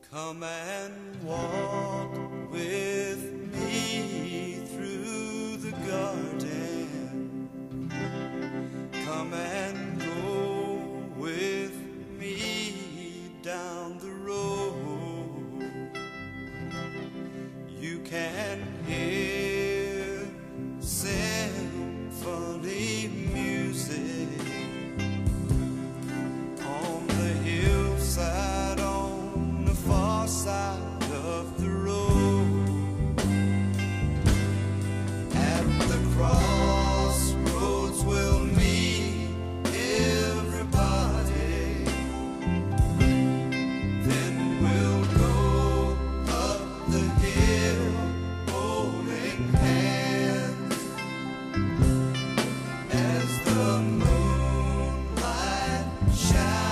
Come and walk with me through the garden. Come and go with me down the road. You can hear symphony music on the hillside, on the far side of the road. At the crossroads we'll meet everybody. Then we'll go up the hill holding hands as the moonlight shines